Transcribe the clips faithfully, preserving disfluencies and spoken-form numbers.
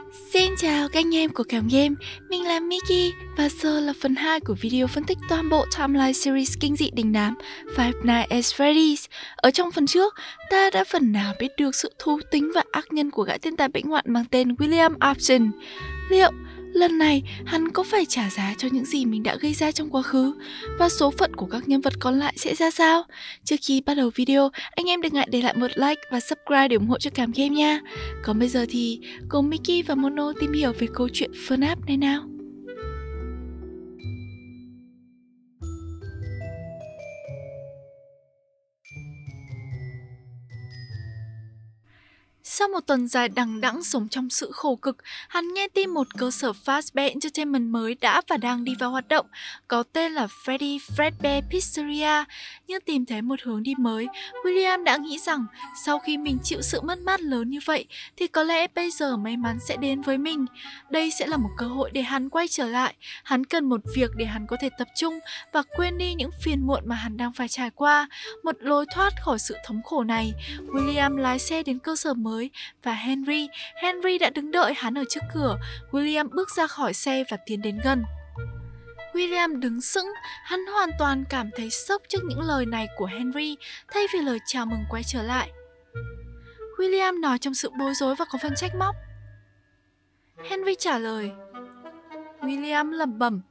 Xin chào các anh em của Cảm Game, mình là Miki và giờ là phần hai của video phân tích toàn bộ timeline series kinh dị đình đám Five Nights at Freddy's. Ở trong phần trước, ta đã phần nào biết được sự thú tính và ác nhân của gã thiên tài bệnh hoạn mang tên William Upton. Liệu lần này hắn có phải trả giá cho những gì mình đã gây ra trong quá khứ? Và số phận của các nhân vật còn lại sẽ ra sao? Trước khi bắt đầu video, anh em đừng ngại để lại một like và subscribe để ủng hộ cho Cảm Game nha. Còn bây giờ thì cùng Miki và Mono tìm hiểu về câu chuyện FNAF này nào. Sau một tuần dài đằng đẵng sống trong sự khổ cực, hắn nghe tin một cơ sở Fazbear Entertainment mới đã và đang đi vào hoạt động, có tên là Freddy Fazbear Pizzeria. Nhưng tìm thấy một hướng đi mới, William đã nghĩ rằng sau khi mình chịu sự mất mát lớn như vậy, thì có lẽ bây giờ may mắn sẽ đến với mình. Đây sẽ là một cơ hội để hắn quay trở lại. Hắn cần một việc để hắn có thể tập trung và quên đi những phiền muộn mà hắn đang phải trải qua. Một lối thoát khỏi sự thống khổ này, William lái xe đến cơ sở mới và Henry, Henry đã đứng đợi hắn ở trước cửa. William bước ra khỏi xe và tiến đến gần. William đứng sững, hắn hoàn toàn cảm thấy sốc trước những lời này của Henry thay vì lời chào mừng quay trở lại. William nói trong sự bối rối và có phần trách móc. Henry trả lời. William lẩm bẩm.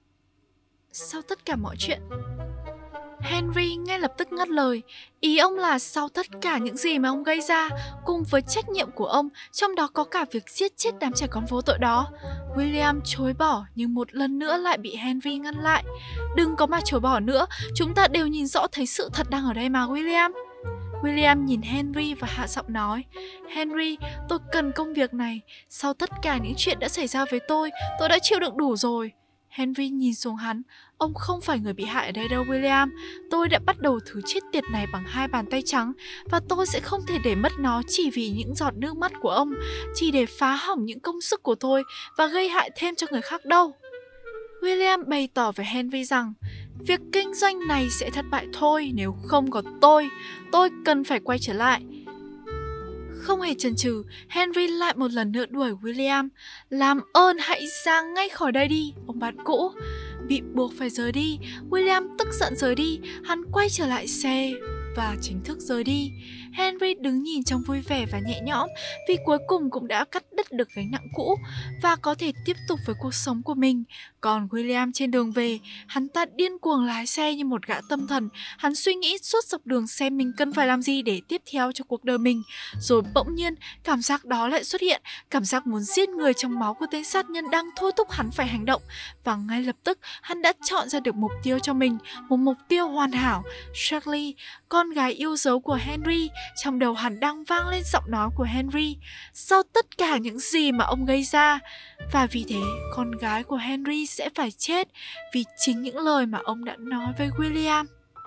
Sau tất cả mọi chuyện. Henry ngay lập tức ngắt lời. Ý ông là sau tất cả những gì mà ông gây ra, cùng với trách nhiệm của ông, trong đó có cả việc giết chết đám trẻ con vô tội đó. William chối bỏ nhưng một lần nữa lại bị Henry ngăn lại. Đừng có mà chối bỏ nữa, chúng ta đều nhìn rõ thấy sự thật đang ở đây mà William. William nhìn Henry và hạ giọng nói. Henry, tôi cần công việc này. Sau tất cả những chuyện đã xảy ra với tôi, tôi đã chịu đựng đủ rồi. Henry nhìn xuống hắn. Ông không phải người bị hại ở đây đâu William. Tôi đã bắt đầu thứ chết tiệt này bằng hai bàn tay trắng, và tôi sẽ không thể để mất nó chỉ vì những giọt nước mắt của ông, chỉ để phá hỏng những công sức của tôi và gây hại thêm cho người khác đâu. William bày tỏ với Henry rằng việc kinh doanh này sẽ thất bại thôi nếu không có tôi. Tôi cần phải quay trở lại. Không hề chần chừ, Henry lại một lần nữa đuổi William. Làm ơn hãy ra ngay khỏi đây đi, ông bạn cũ. Bị buộc phải rời đi, William tức giận rời đi. Hắn quay trở lại xe và chính thức rời đi. Henry đứng nhìn trong vui vẻ và nhẹ nhõm vì cuối cùng cũng đã cắt đứt được gánh nặng cũ và có thể tiếp tục với cuộc sống của mình. Còn William trên đường về, hắn ta điên cuồng lái xe như một gã tâm thần. Hắn suy nghĩ suốt dọc đường xem mình cần phải làm gì để tiếp theo cho cuộc đời mình. Rồi bỗng nhiên, cảm giác đó lại xuất hiện, cảm giác muốn giết người trong máu của tên sát nhân đang thôi thúc hắn phải hành động. Và ngay lập tức, hắn đã chọn ra được mục tiêu cho mình, một mục tiêu hoàn hảo. Charlie, con gái yêu dấu của Henry. Trong đầu hắn đang vang lên giọng nói của Henry. Sau tất cả những gì mà ông gây ra. Và vì thế, con gái của Henry sẽ phải chết vì chính những lời mà ông đã nói với William.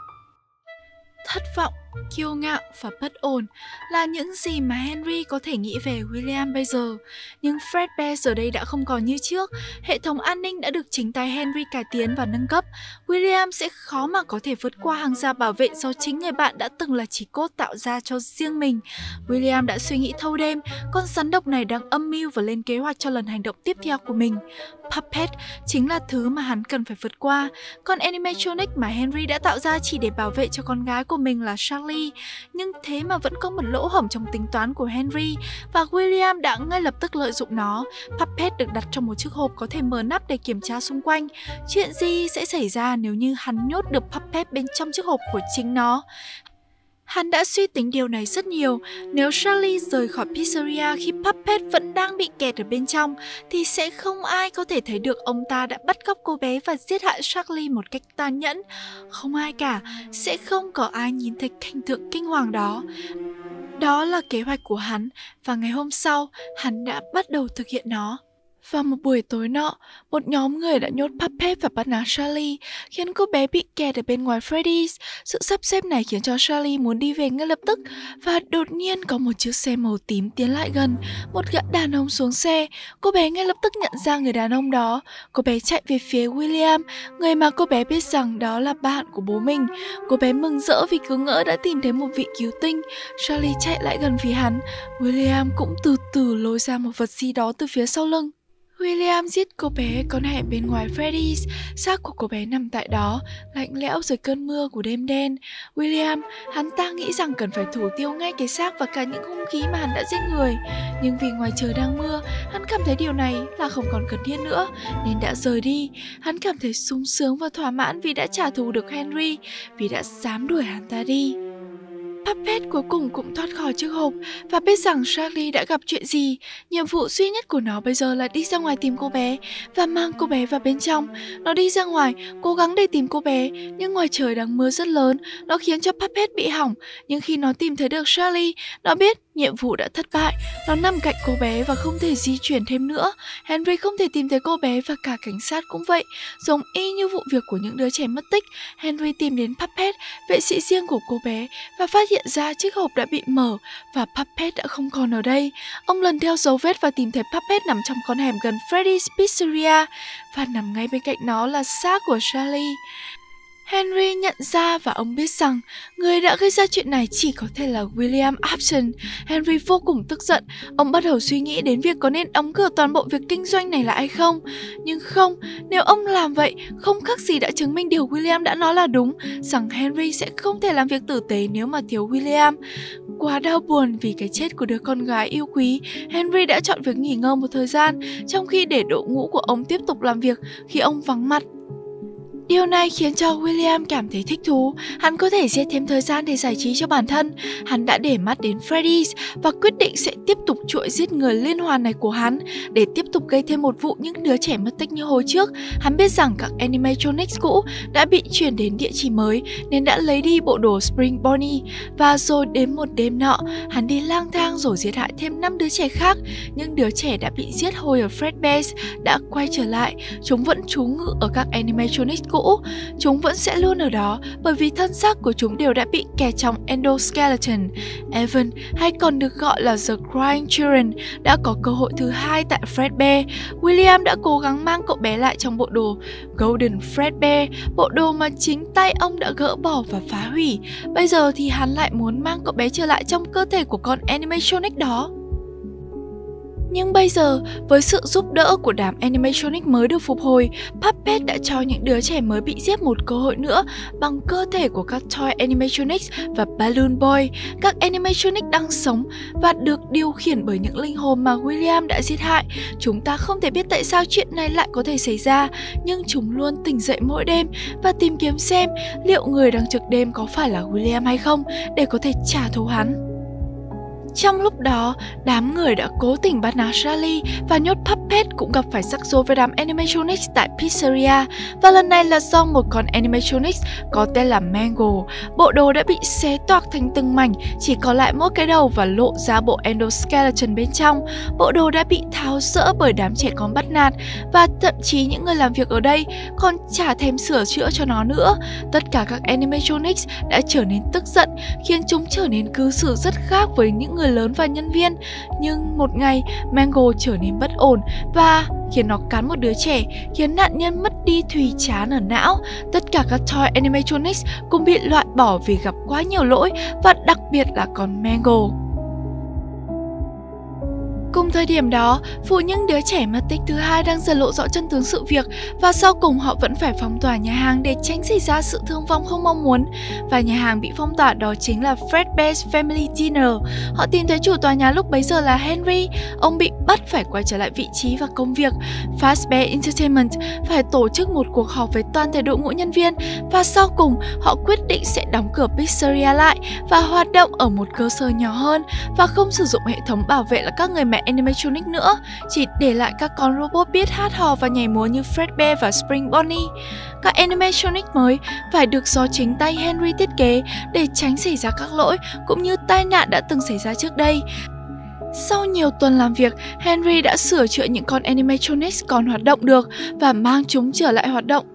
Thất vọng, kiêu ngạo và bất ổn là những gì mà Henry có thể nghĩ về William bây giờ. Nhưng Fazbear giờ đây đã không còn như trước. Hệ thống an ninh đã được chính tay Henry cải tiến và nâng cấp. William sẽ khó mà có thể vượt qua hàng rào bảo vệ do chính người bạn đã từng là chỉ cốt tạo ra cho riêng mình. William đã suy nghĩ thâu đêm. Con rắn độc này đang âm mưu và lên kế hoạch cho lần hành động tiếp theo của mình. Puppet chính là thứ mà hắn cần phải vượt qua. Con animatronic mà Henry đã tạo ra chỉ để bảo vệ cho con gái của mình là Charlie. Nhưng thế mà vẫn có một lỗ hổng trong tính toán của Henry, và William đã ngay lập tức lợi dụng nó. Puppet được đặt trong một chiếc hộp có thể mở nắp để kiểm tra xung quanh. Chuyện gì sẽ xảy ra nếu như hắn nhốt được Puppet bên trong chiếc hộp của chính nó? Hắn đã suy tính điều này rất nhiều. Nếu Charlie rời khỏi pizzeria khi Puppet vẫn đang bị kẹt ở bên trong, thì sẽ không ai có thể thấy được ông ta đã bắt cóc cô bé và giết hại Charlie một cách tàn nhẫn. Không ai cả, sẽ không có ai nhìn thấy cảnh tượng kinh hoàng đó. Đó là kế hoạch của hắn, và ngày hôm sau, hắn đã bắt đầu thực hiện nó. Vào một buổi tối nọ, một nhóm người đã nhốt Puppet và bắt nạt Charlie, khiến cô bé bị kẹt ở bên ngoài Freddy's. Sự sắp xếp này khiến cho Charlie muốn đi về ngay lập tức, và đột nhiên có một chiếc xe màu tím tiến lại gần. Một gã đàn ông xuống xe, cô bé ngay lập tức nhận ra người đàn ông đó. Cô bé chạy về phía William, người mà cô bé biết rằng đó là bạn của bố mình. Cô bé mừng rỡ vì cứ ngỡ đã tìm thấy một vị cứu tinh. Charlie chạy lại gần phía hắn. William cũng từ từ lôi ra một vật gì đó từ phía sau lưng. William giết cô bé còn hẹn bên ngoài Freddy's. Xác của cô bé nằm tại đó, lạnh lẽo dưới cơn mưa của đêm đen. William, hắn ta nghĩ rằng cần phải thủ tiêu ngay cái xác và cả những hung khí mà hắn đã giết người. Nhưng vì ngoài trời đang mưa, hắn cảm thấy điều này là không còn cần thiết nữa, nên đã rời đi. Hắn cảm thấy sung sướng và thỏa mãn vì đã trả thù được Henry, vì đã dám đuổi hắn ta đi. Puppet cuối cùng cũng thoát khỏi chiếc hộp và biết rằng Charlie đã gặp chuyện gì. Nhiệm vụ duy nhất của nó bây giờ là đi ra ngoài tìm cô bé và mang cô bé vào bên trong. Nó đi ra ngoài, cố gắng để tìm cô bé, nhưng ngoài trời đang mưa rất lớn. Nó khiến cho Puppet bị hỏng, nhưng khi nó tìm thấy được Charlie, nó biết nhiệm vụ đã thất bại. Nó nằm cạnh cô bé và không thể di chuyển thêm nữa. Henry không thể tìm thấy cô bé và cả cảnh sát cũng vậy. Giống y như vụ việc của những đứa trẻ mất tích, Henry tìm đến Puppet, vệ sĩ riêng của cô bé, và phát hiện ra chiếc hộp đã bị mở và Puppet đã không còn ở đây. Ông lần theo dấu vết và tìm thấy Puppet nằm trong con hẻm gần Freddy's Pizzeria, và nằm ngay bên cạnh nó là xác của Charlie. Henry nhận ra và ông biết rằng người đã gây ra chuyện này chỉ có thể là William Upton. Henry vô cùng tức giận. Ông bắt đầu suy nghĩ đến việc có nên đóng cửa toàn bộ việc kinh doanh này lại hay không. Nhưng không, nếu ông làm vậy, không khác gì đã chứng minh điều William đã nói là đúng, rằng Henry sẽ không thể làm việc tử tế nếu mà thiếu William. Quá đau buồn vì cái chết của đứa con gái yêu quý, Henry đã chọn việc nghỉ ngơi một thời gian, trong khi để đội ngũ của ông tiếp tục làm việc khi ông vắng mặt. Điều này khiến cho William cảm thấy thích thú. Hắn có thể giết thêm thời gian để giải trí cho bản thân. Hắn đã để mắt đến Freddy's và quyết định sẽ tiếp tục chuỗi giết người liên hoàn này của hắn để tiếp tục gây thêm một vụ những đứa trẻ mất tích như hồi trước. Hắn biết rằng các animatronics cũ đã bị chuyển đến địa chỉ mới nên đã lấy đi bộ đồ Spring Bonnie. Và rồi đến một đêm nọ, hắn đi lang thang rồi giết hại thêm năm đứa trẻ khác. Những đứa trẻ đã bị giết hồi ở Fredbear's đã quay trở lại. Chúng vẫn trú ngụ ở các animatronics cũ. Chúng vẫn sẽ luôn ở đó bởi vì thân xác của chúng đều đã bị kẹt trong endoskeleton. Evan, hay còn được gọi là The Crying Children, đã có cơ hội thứ hai tại Fredbear. William đã cố gắng mang cậu bé lại trong bộ đồ Golden Fredbear, bộ đồ mà chính tay ông đã gỡ bỏ và phá hủy. Bây giờ thì hắn lại muốn mang cậu bé trở lại trong cơ thể của con animatronic đó. Nhưng bây giờ, với sự giúp đỡ của đám animatronic mới được phục hồi, Puppet đã cho những đứa trẻ mới bị giết một cơ hội nữa bằng cơ thể của các toy animatronics và Balloon Boy. Các animatronic đang sống và được điều khiển bởi những linh hồn mà William đã giết hại. Chúng ta không thể biết tại sao chuyện này lại có thể xảy ra, nhưng chúng luôn tỉnh dậy mỗi đêm và tìm kiếm xem liệu người đang trực đêm có phải là William hay không để có thể trả thù hắn. Trong lúc đó, đám người đã cố tình bắt nạt Charlie và nhốt Puppet cũng gặp phải rắc rối với đám animatronics tại pizzeria, và lần này là do một con animatronics có tên là Mango. Bộ đồ đã bị xé toạc thành từng mảnh, chỉ còn lại mỗi cái đầu và lộ ra bộ endoskeleton bên trong. Bộ đồ đã bị tháo rỡ bởi đám trẻ con bắt nạt, và thậm chí những người làm việc ở đây còn chả thèm sửa chữa cho nó nữa. Tất cả các animatronics đã trở nên tức giận, khiến chúng trở nên cư xử rất khác với những người lớn và nhân viên. Nhưng một ngày, Mango trở nên bất ổn và khiến nó cắn một đứa trẻ, khiến nạn nhân mất đi thùy chán ở não. Tất cả các toy animatronics cũng bị loại bỏ vì gặp quá nhiều lỗi, và đặc biệt là con Mango. Cùng thời điểm đó, phụ những đứa trẻ mất tích thứ hai đang dần lộ rõ chân tướng sự việc, và sau cùng họ vẫn phải phong tỏa nhà hàng để tránh xảy ra sự thương vong không mong muốn. Và nhà hàng bị phong tỏa đó chính là Fredbear's Family Dinner. Họ tìm thấy chủ tòa nhà lúc bấy giờ là Henry. Ông bị bắt phải quay trở lại vị trí và công việc. Fazbear Entertainment phải tổ chức một cuộc họp với toàn thể đội ngũ nhân viên, và sau cùng họ quyết định sẽ đóng cửa pizzeria lại và hoạt động ở một cơ sở nhỏ hơn, và không sử dụng hệ thống bảo vệ là các người mẹ animatronic nữa, chỉ để lại các con robot biết hát hò và nhảy múa như Fredbear và Spring Bonnie. Các animatronic mới phải được do chính tay Henry thiết kế để tránh xảy ra các lỗi cũng như tai nạn đã từng xảy ra trước đây. Sau nhiều tuần làm việc, Henry đã sửa chữa những con animatronics còn hoạt động được và mang chúng trở lại hoạt động.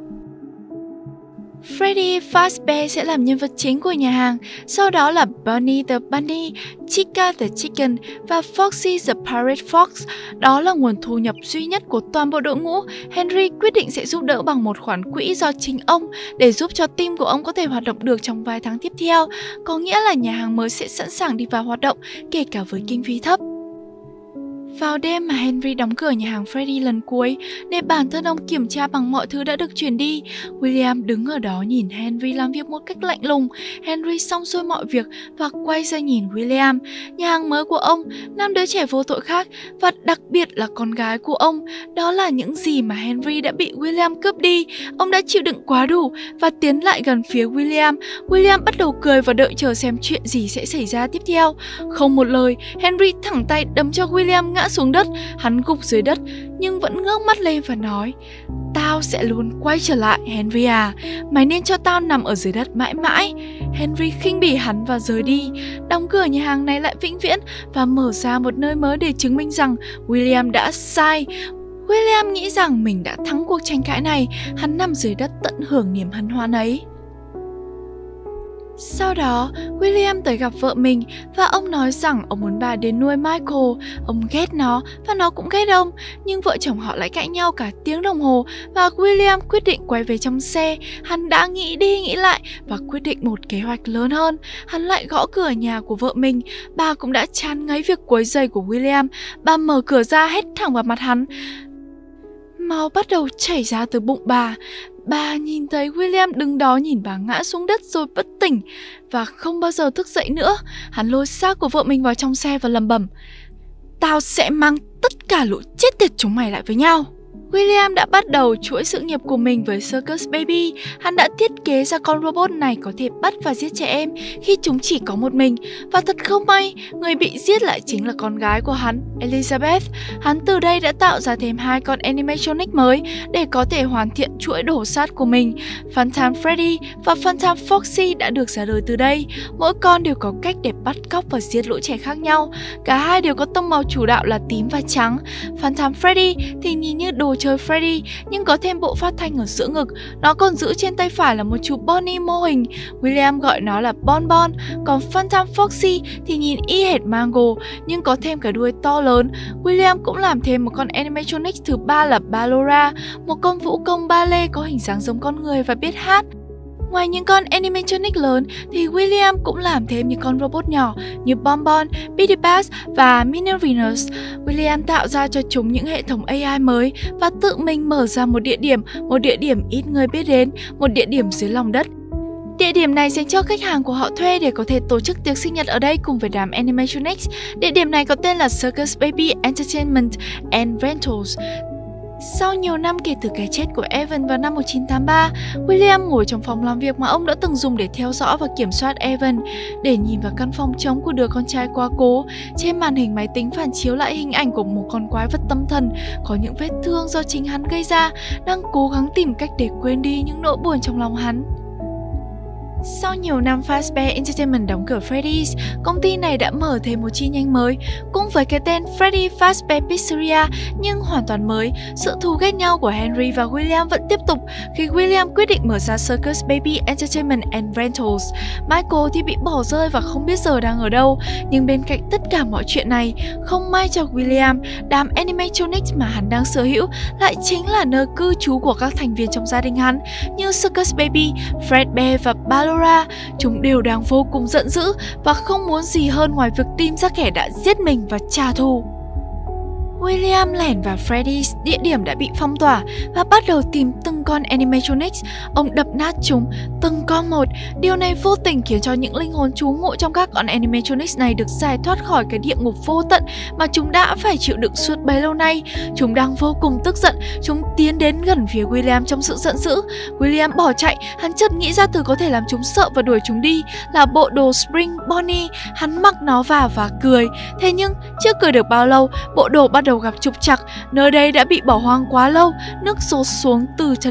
Freddy Fazbear sẽ làm nhân vật chính của nhà hàng, sau đó là Bunny the Bunny, Chica the Chicken và Foxy the Pirate Fox. Đó là nguồn thu nhập duy nhất của toàn bộ đội ngũ. Henry quyết định sẽ giúp đỡ bằng một khoản quỹ do chính ông để giúp cho team của ông có thể hoạt động được trong vài tháng tiếp theo. Có nghĩa là nhà hàng mới sẽ sẵn sàng đi vào hoạt động, kể cả với kinh phí thấp. Vào đêm mà Henry đóng cửa nhà hàng Freddy lần cuối để bản thân ông kiểm tra bằng mọi thứ đã được chuyển đi, William đứng ở đó nhìn Henry làm việc một cách lạnh lùng. Henry xong xuôi mọi việc và quay ra nhìn William. Nhà hàng mới của ông, năm đứa trẻ vô tội khác và đặc biệt là con gái của ông. Đó là những gì mà Henry đã bị William cướp đi. Ông đã chịu đựng quá đủ và tiến lại gần phía William. William bắt đầu cười và đợi chờ xem chuyện gì sẽ xảy ra tiếp theo. Không một lời, Henry thẳng tay đấm cho William ngã xuống đất. Hắn gục dưới đất nhưng vẫn ngước mắt lên và nói: "Tao sẽ luôn quay trở lại, Henry à. Mày nên cho tao nằm ở dưới đất mãi mãi." Henry khinh bỉ hắn và rời đi, đóng cửa nhà hàng này lại vĩnh viễn và mở ra một nơi mới để chứng minh rằng William đã sai. William nghĩ rằng mình đã thắng cuộc tranh cãi này. Hắn nằm dưới đất tận hưởng niềm hân hoan ấy. Sau đó, William tới gặp vợ mình và ông nói rằng ông muốn bà đến nuôi Michael. Ông ghét nó và nó cũng ghét ông, nhưng vợ chồng họ lại cãi nhau cả tiếng đồng hồ và William quyết định quay về trong xe. Hắn đã nghĩ đi nghĩ lại và quyết định một kế hoạch lớn hơn. Hắn lại gõ cửa nhà của vợ mình. Bà cũng đã chán ngấy việc quấy rầy của William. Bà mở cửa ra hét thẳng vào mặt hắn. Máu bắt đầu chảy ra từ bụng bà. Bà nhìn thấy William đứng đó nhìn bà ngã xuống đất rồi bất tỉnh và không bao giờ thức dậy nữa. Hắn lôi xác của vợ mình vào trong xe và lẩm bẩm: "Tao sẽ mang tất cả lũ chết tiệt chúng mày lại với nhau." William đã bắt đầu chuỗi sự nghiệp của mình với Circus Baby. Hắn đã thiết kế ra con robot này có thể bắt và giết trẻ em khi chúng chỉ có một mình. Và thật không may, người bị giết lại chính là con gái của hắn, Elizabeth. Hắn từ đây đã tạo ra thêm hai con animatronic mới để có thể hoàn thiện chuỗi đổ sát của mình. Funtime Freddy và Funtime Foxy đã được ra đời từ đây. Mỗi con đều có cách để bắt cóc và giết lũ trẻ khác nhau. Cả hai đều có tông màu chủ đạo là tím và trắng. Funtime Freddy thì nhìn như đồ chơi Freddy nhưng có thêm bộ phát thanh ở giữa ngực. Nó còn giữ trên tay phải là một chú Bonnie mô hình. William gọi nó là Bon Bon. Còn Funtime Foxy thì nhìn y hệt Mango nhưng có thêm cả đuôi to lớn. William cũng làm thêm một con animatronic thứ ba là Ballora, một con vũ công ballet có hình dáng giống con người và biết hát. Ngoài những con animatronic lớn thì William cũng làm thêm những con robot nhỏ như Bonbon, Biddy Bass và Minervinus. William tạo ra cho chúng những hệ thống A I mới và tự mình mở ra một địa điểm, một địa điểm ít người biết đến, một địa điểm dưới lòng đất. Địa điểm này dành cho khách hàng của họ thuê để có thể tổ chức tiệc sinh nhật ở đây cùng với đám animatronics. Địa điểm này có tên là Circus Baby Entertainment and Rentals. Sau nhiều năm kể từ cái chết của Evan vào năm một nghìn chín trăm tám mươi ba, William ngồi trong phòng làm việc mà ông đã từng dùng để theo dõi và kiểm soát Evan. Để nhìn vào căn phòng trống của đứa con trai quá cố, trên màn hình máy tính phản chiếu lại hình ảnh của một con quái vật tâm thần có những vết thương do chính hắn gây ra, đang cố gắng tìm cách để quên đi những nỗi buồn trong lòng hắn. Sau nhiều năm Fazbear Entertainment đóng cửa Freddy's, công ty này đã mở thêm một chi nhánh mới cũng với cái tên Freddy Fazbear Pizzeria nhưng hoàn toàn mới. Sự thù ghét nhau của Henry và William vẫn tiếp tục khi William quyết định mở ra Circus Baby Entertainment and Rentals. Michael thì bị bỏ rơi và không biết giờ đang ở đâu. Nhưng bên cạnh tất cả mọi chuyện này, không may cho William, đám animatronics mà hắn đang sở hữu lại chính là nơi cư trú của các thành viên trong gia đình hắn như Circus Baby, Fredbear và Ballora. Chúng đều đang vô cùng giận dữ và không muốn gì hơn ngoài việc tìm ra kẻ đã giết mình và trả thù. William lẻn vào Freddy's, địa điểm đã bị phong tỏa, và bắt đầu tìm từng con animatronics. Ông đập nát chúng từng con một. Điều này vô tình khiến cho những linh hồn trú ngụ trong các con animatronics này được giải thoát khỏi cái địa ngục vô tận mà chúng đã phải chịu đựng suốt bấy lâu nay. Chúng đang vô cùng tức giận. Chúng tiến đến gần phía William trong sự giận dữ. William bỏ chạy. Hắn chợt nghĩ ra từ có thể làm chúng sợ và đuổi chúng đi là bộ đồ Spring Bonnie. Hắn mặc nó vào và cười. Thế nhưng chưa cười được bao lâu, bộ đồ bắt đầu gặp trục trặc. Nơi đây đã bị bỏ hoang quá lâu. Nước dột xuống từ chân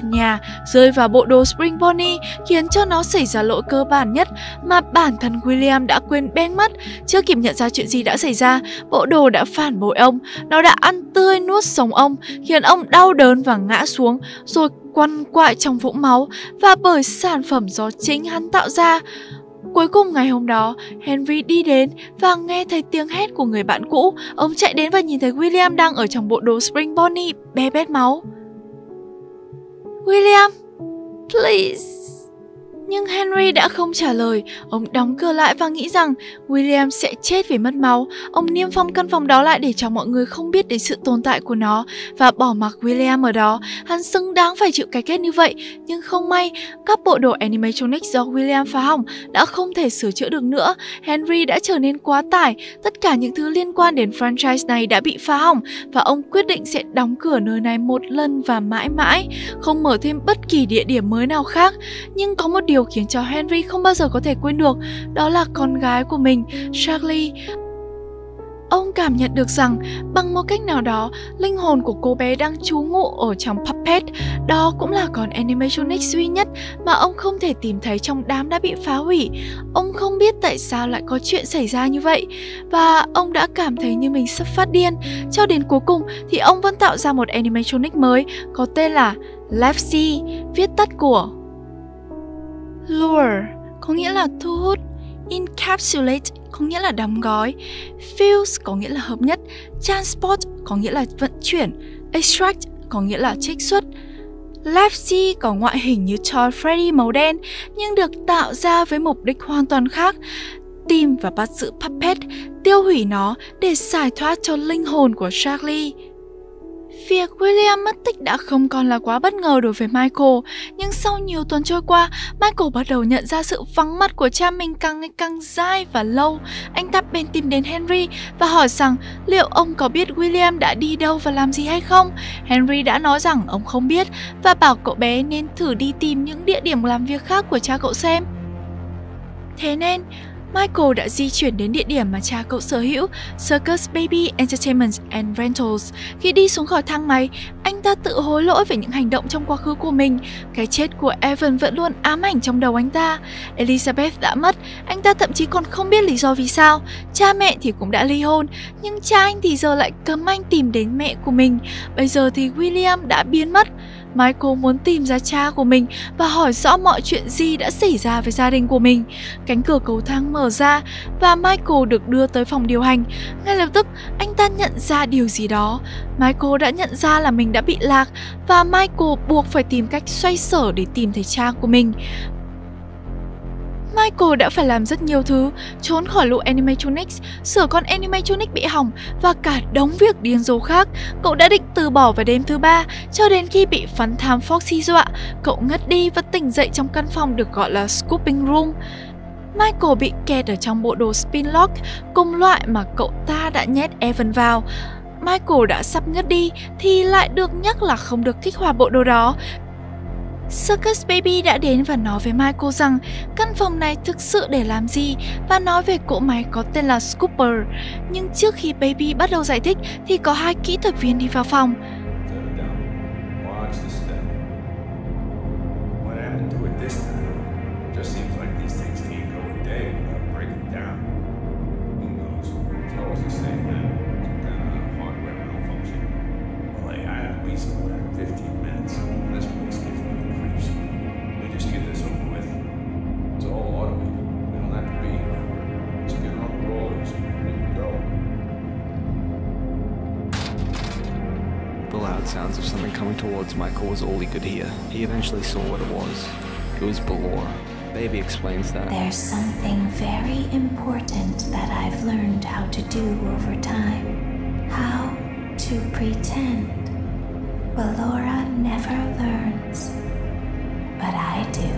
nhà, rơi vào bộ đồ Spring Bonnie, khiến cho nó xảy ra lỗi cơ bản nhất mà bản thân William đã quên bén mất. Chưa kịp nhận ra chuyện gì đã xảy ra, bộ đồ đã phản bội ông. Nó đã ăn tươi nuốt sống ông, khiến ông đau đớn và ngã xuống, rồi quằn quại trong vũng máu, và bởi sản phẩm do chính hắn tạo ra. Cuối cùng ngày hôm đó, Henry đi đến và nghe thấy tiếng hét của người bạn cũ. Ông chạy đến và nhìn thấy William đang ở trong bộ đồ Spring Bonnie be bét máu. William, please. Nhưng Henry đã không trả lời. Ông đóng cửa lại và nghĩ rằng William sẽ chết vì mất máu. Ông niêm phong căn phòng đó lại để cho mọi người không biết đến sự tồn tại của nó và bỏ mặc William ở đó. Hắn xứng đáng phải chịu cái kết như vậy. Nhưng không may, các bộ đồ animatronics do William phá hỏng đã không thể sửa chữa được nữa. Henry đã trở nên quá tải. Tất cả những thứ liên quan đến franchise này đã bị phá hỏng, và ông quyết định sẽ đóng cửa nơi này một lần và mãi mãi, không mở thêm bất kỳ địa điểm mới nào khác. Nhưng có một điều khiến cho Henry không bao giờ có thể quên được, đó là con gái của mình, Charlie. Ông cảm nhận được rằng bằng một cách nào đó, linh hồn của cô bé đang trú ngụ ở trong Puppet. Đó cũng là con animatronics duy nhất mà ông không thể tìm thấy trong đám đã bị phá hủy. Ông không biết tại sao lại có chuyện xảy ra như vậy, và ông đã cảm thấy như mình sắp phát điên. Cho đến cuối cùng thì ông vẫn tạo ra một animatronic mới có tên là Lefty, viết tắt của Lure, có nghĩa là thu hút, Encapsulate, có nghĩa là đóng gói, Fuse, có nghĩa là hợp nhất, Transport, có nghĩa là vận chuyển, Extract, có nghĩa là trích xuất. Lefty có ngoại hình như Toy Freddy màu đen, nhưng được tạo ra với mục đích hoàn toàn khác: tìm và bắt giữ Puppet, tiêu hủy nó để giải thoát cho linh hồn của Charlie. Việc William mất tích đã không còn là quá bất ngờ đối với Michael, nhưng sau nhiều tuần trôi qua, Michael bắt đầu nhận ra sự vắng mặt của cha mình càng ngày càng dai và lâu. Anh ta bèn tìm đến Henry và hỏi rằng liệu ông có biết William đã đi đâu và làm gì hay không. Henry đã nói rằng ông không biết và bảo cậu bé nên thử đi tìm những địa điểm làm việc khác của cha cậu xem. Thế nên Michael đã di chuyển đến địa điểm mà cha cậu sở hữu, Circus Baby Entertainment and Rentals. Khi đi xuống khỏi thang máy, anh ta tự hối lỗi về những hành động trong quá khứ của mình. Cái chết của Evan vẫn luôn ám ảnh trong đầu anh ta. Elizabeth đã mất, anh ta thậm chí còn không biết lý do vì sao. Cha mẹ thì cũng đã ly hôn, nhưng cha anh thì giờ lại cấm anh tìm đến mẹ của mình. Bây giờ thì William đã biến mất. Michael muốn tìm ra cha của mình và hỏi rõ mọi chuyện gì đã xảy ra với gia đình của mình. Cánh cửa cầu thang mở ra và Michael được đưa tới phòng điều hành. Ngay lập tức, anh ta nhận ra điều gì đó. Michael đã nhận ra là mình đã bị lạc và Michael buộc phải tìm cách xoay sở để tìm thấy cha của mình. Michael đã phải làm rất nhiều thứ: trốn khỏi lũ animatronics, sửa con animatronic bị hỏng và cả đống việc điên rồ khác. Cậu đã định từ bỏ vào đêm thứ ba, cho đến khi bị Fun Time Foxy dọa. Cậu ngất đi và tỉnh dậy trong căn phòng được gọi là Scooping Room. Michael bị kẹt ở trong bộ đồ Spinlock, cùng loại mà cậu ta đã nhét Evan vào. Michael đã sắp ngất đi thì lại được nhắc là không được kích hoạt bộ đồ đó. Circus Baby đã đến và nói với Michael rằng căn phòng này thực sự để làm gì, và nói về cỗ máy có tên là Scooper. Nhưng trước khi Baby bắt đầu giải thích thì có hai kỹ thuật viên đi vào phòng. Sounds of something coming towards Michael was all he could hear. He eventually saw what it was. It was Ballora. Baby explains that. There's something very important that I've learned how to do over time. How to pretend. Ballora never learns, but I do.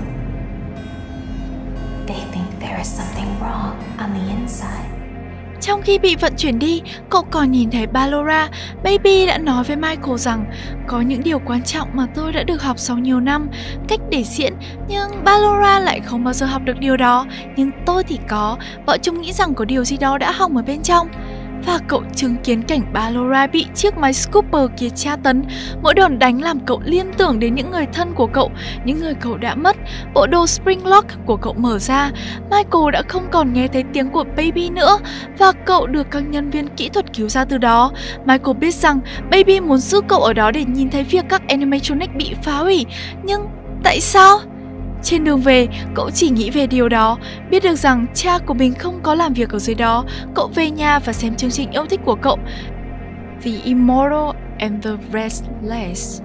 They think there is something wrong on the inside. Trong khi bị vận chuyển đi, cậu còn nhìn thấy Ballora. Baby đã nói với Michael rằng có những điều quan trọng mà tôi đã được học sau nhiều năm, cách để diễn, nhưng Ballora lại không bao giờ học được điều đó. Nhưng tôi thì có. Bọn chúng nghĩ rằng có điều gì đó đã hỏng ở bên trong. và cậu chứng kiến cảnh Ballora bị chiếc máy Scooper kia tra tấn. Mỗi đòn đánh làm cậu liên tưởng đến những người thân của cậu, những người cậu đã mất. Bộ đồ Springlock của cậu mở ra, Michael đã không còn nghe thấy tiếng của Baby nữa và cậu được các nhân viên kỹ thuật cứu ra từ đó. Michael biết rằng Baby muốn giữ cậu ở đó để nhìn thấy việc các animatronic bị phá hủy, nhưng tại sao? Trên đường về, cậu chỉ nghĩ về điều đó. Biết được rằng cha của mình không có làm việc ở dưới đó, cậu về nhà và xem chương trình yêu thích của cậu, The Immortal and the Restless.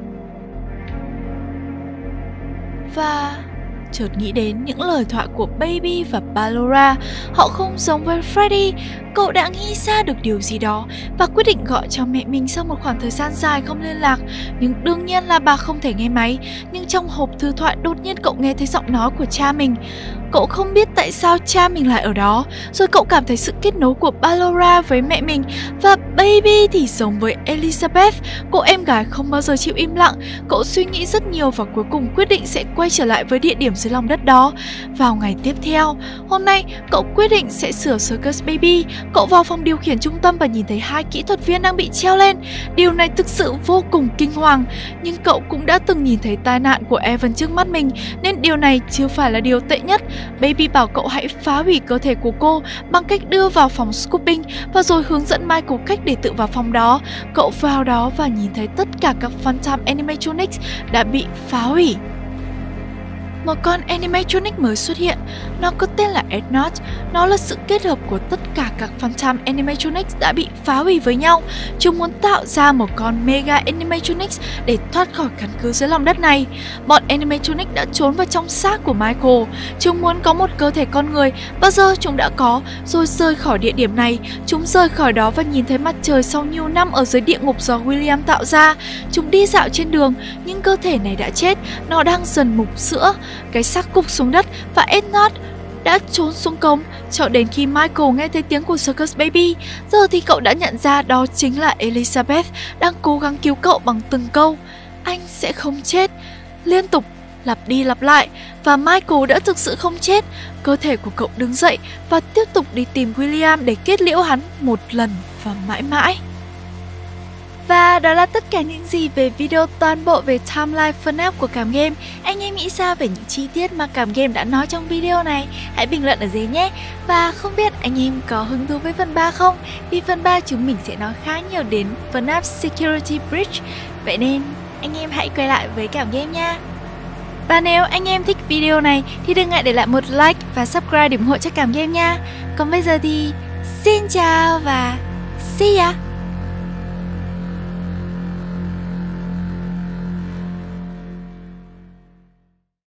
Và chợt nghĩ đến những lời thoại của Baby và Ballora. Họ không giống với Freddy. Cậu đã nghĩ ra được điều gì đó và quyết định gọi cho mẹ mình sau một khoảng thời gian dài không liên lạc. Nhưng đương nhiên là bà không thể nghe máy. Nhưng trong hộp thư thoại đột nhiên cậu nghe thấy giọng nói của cha mình. Cậu không biết tại sao cha mình lại ở đó. Rồi cậu cảm thấy sự kết nối của Ballora với mẹ mình. Và Baby thì giống với Elizabeth, cô em gái không bao giờ chịu im lặng. Cậu suy nghĩ rất nhiều và cuối cùng quyết định sẽ quay trở lại với địa điểm dưới lòng đất đó. Vào ngày tiếp theo, hôm nay cậu quyết định sẽ sửa Circus Baby. Cậu vào phòng điều khiển trung tâm và nhìn thấy hai kỹ thuật viên đang bị treo lên. Điều này thực sự vô cùng kinh hoàng. Nhưng cậu cũng đã từng nhìn thấy tai nạn của Evan trước mắt mình, nên điều này chưa phải là điều tệ nhất. Baby bảo cậu hãy phá hủy cơ thể của cô bằng cách đưa vào phòng scooping và rồi hướng dẫn Michael cách để tự vào phòng đó. Cậu vào đó và nhìn thấy tất cả các Funtime Animatronics đã bị phá hủy. Một con animatronic mới xuất hiện, nó có tên là Ednot. Nó là sự kết hợp của tất cả các Funtime Animatronics đã bị phá hủy với nhau. Chúng muốn tạo ra một con Mega Animatronics để thoát khỏi căn cứ dưới lòng đất này. Bọn animatronic đã trốn vào trong xác của Michael. Chúng muốn có một cơ thể con người và giờ chúng đã có. Rồi rời khỏi địa điểm này. Chúng rời khỏi đó và nhìn thấy mặt trời sau nhiều năm ở dưới địa ngục do William tạo ra. Chúng đi dạo trên đường, nhưng cơ thể này đã chết. Nó đang dần mục sữa. Cái xác gục xuống đất và Ednot đã trốn xuống cống cho đến khi Michael nghe thấy tiếng của Circus Baby. Giờ thì cậu đã nhận ra đó chính là Elizabeth đang cố gắng cứu cậu bằng từng câu "Anh sẽ không chết" liên tục lặp đi lặp lại. Và Michael đã thực sự không chết. Cơ thể của cậu đứng dậy và tiếp tục đi tìm William để kết liễu hắn một lần và mãi mãi. Và đó là tất cả những gì về video toàn bộ về timeline FNAF của cảm game. Anh em nghĩ sao về những chi tiết mà cảm game đã nói trong video này? Hãy bình luận ở dưới nhé. Và không biết anh em có hứng thú với phần ba không? Vì phần ba chúng mình sẽ nói khá nhiều đến FNAF Security Breach. Vậy nên anh em hãy quay lại với cảm game nha. Và nếu anh em thích video này thì đừng ngại để lại một like và subscribe để ủng hộ cho cảm game nha. Còn bây giờ thì xin chào và see ya!